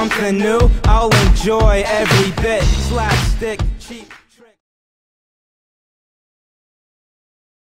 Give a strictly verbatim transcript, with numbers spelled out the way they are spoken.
something new, I'll enjoy every bit. Slapstick, cheap.